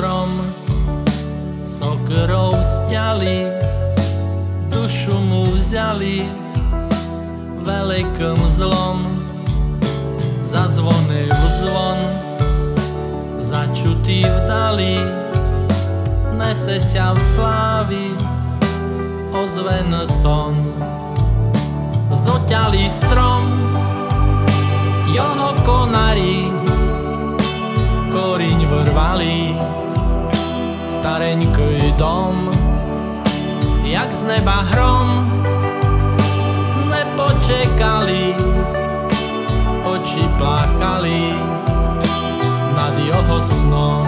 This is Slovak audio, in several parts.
strom, sokrou sťali, dušu mu vzali, veľkým zlom. Zazvonil zvon, začutý vdali, nese sa v slávy ozven tón. Zoťali strom, jeho konári koriň vrvali, stareňký dom, jak z neba hrom, nepočekali, oči plakali nad jeho snom.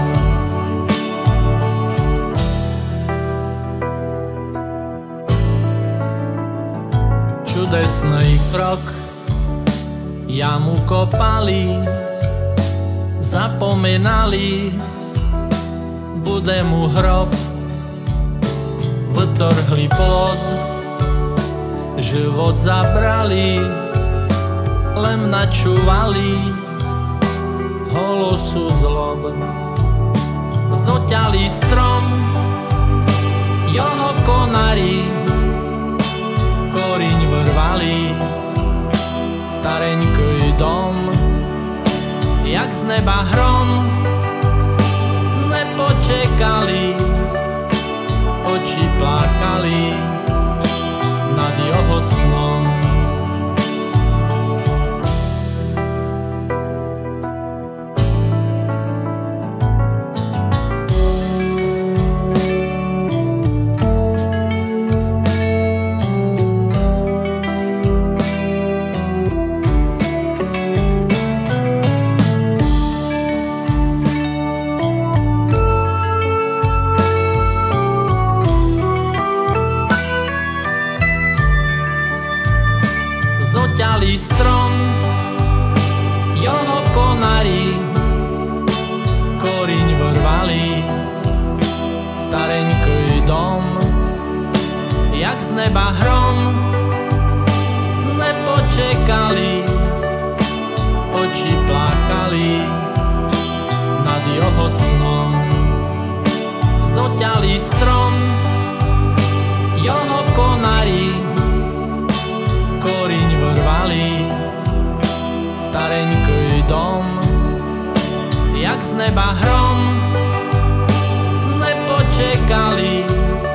Čudesný krok, jamu kopali, zapomenali, bude mu hrob. Vytrhli plod, život zabrali, len načúvali holosu zlob. Zoťali strom, jeho konári koriň vrvali, stareňký dom, jak z neba hrom, nepočekali, oči plakali nad jeho snom. Zoťali strom, jeho konári koriň vrvali, stareňký dom, jak z neba hrom, nepočekali, oči plakali nad jeho snom. Zoťali strom, jeho konári koriň vrvali, stareňký dom, jak z neba hrom, nepočekali,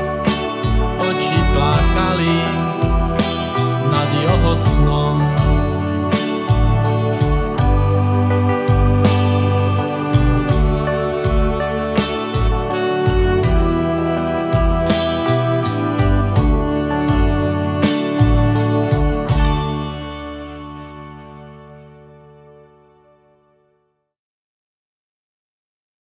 oči plakali nad jeho snom.